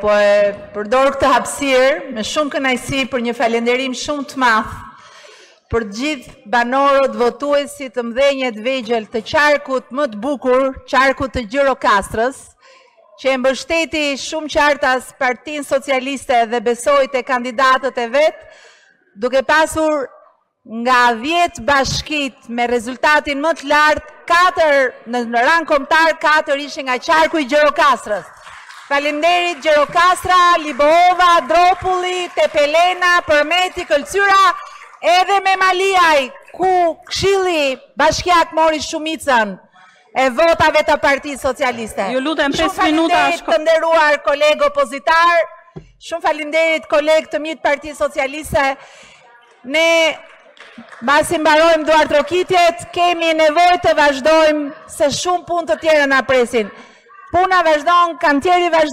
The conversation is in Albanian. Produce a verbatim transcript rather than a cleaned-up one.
po e përdor këtë hapësirë me shumë kënaqësi për një falënderim shumë të madh për gjithë banorët votuesi të mdhenjet vegjël të qarkut më të bukur, qarkut të Gjirokastrës, që e mbështeti shumë qartas Partinë Socialiste dhe besoi te kandidatët e vet, duke pasur nga dhjetë bashkit me rezultatin më të lartë, katër në rang kombëtar, katër ishin nga qarku i Gjirokastrës. Faleminderit Gjirokastra, Liboova, Dropulli, Tepelena, Përmeti, Këlcyra, edhe me Maliaj, ku Këshilli Bashkiak mori shumicën e votave të Partisë Socialiste. Ju lutem pesë Shumë minuta. faleminderit të nderuar kolegë opozitar, shumë faleminderit kolegë të mi të Partisë Socialiste. Ne mbasi mbarojmë duartrokitjet, kemi nevojë të vazhdojmë se shumë punë të tjera na presin. Puna vazhdon, kantjeri vazhdon.